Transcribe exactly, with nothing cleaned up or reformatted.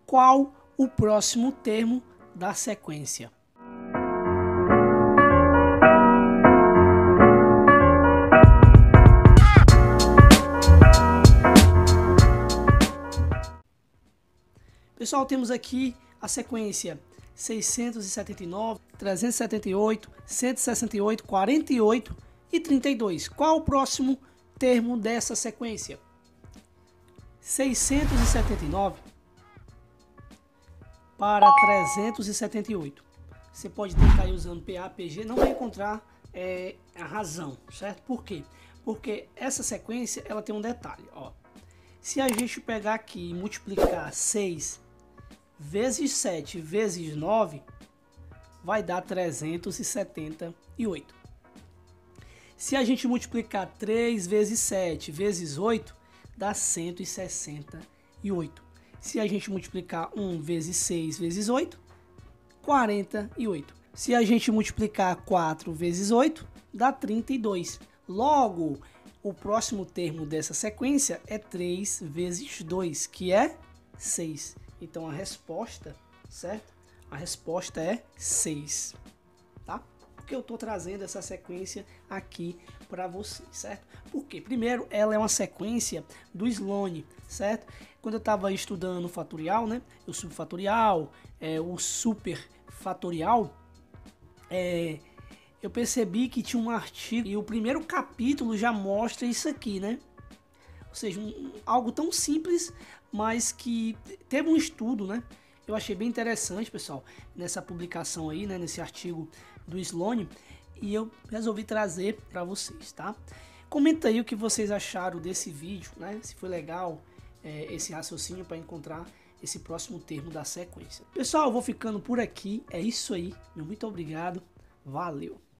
qual o próximo termo da sequência. Pessoal, temos aqui a sequência seiscentos e setenta e nove, trezentos e setenta e oito, cento e sessenta e oito, quarenta e oito e trinta e dois. Qual o próximo termo dessa sequência? seiscentos e setenta e nove para trezentos e setenta e oito. Você pode tentar ir usando P A, P G, não vai encontrar é, a razão, certo? Por quê? Porque essa sequência ela tem um detalhe, ó. Se a gente pegar aqui e multiplicar seis vezes sete vezes nove, vai dar trezentos e setenta e oito. Se a gente multiplicar três vezes sete vezes oito, dá cento e sessenta e oito. Se a gente multiplicar um vezes seis vezes oito, quarenta e oito. Se a gente multiplicar quatro vezes oito, dá trinta e dois. Logo, o próximo termo dessa sequência é três vezes dois, que é seis. Então a resposta, certo? A resposta é seis, tá? Porque eu estou trazendo essa sequência aqui para vocês, certo? Porque, primeiro, ela é uma sequência do Sloane, certo? Quando eu estava estudando o fatorial, né? O subfatorial, é, o superfatorial, é, eu percebi que tinha um artigo e o primeiro capítulo já mostra isso aqui, né? Ou seja, um, algo tão simples, mas que teve um estudo, né? Eu achei bem interessante, pessoal, nessa publicação aí, né? Nesse artigo do Sloane, e eu resolvi trazer para vocês, tá? Comenta aí o que vocês acharam desse vídeo, né? Se foi legal é, esse raciocínio para encontrar esse próximo termo da sequência. Pessoal, eu vou ficando por aqui. É isso aí. Meu muito obrigado. Valeu!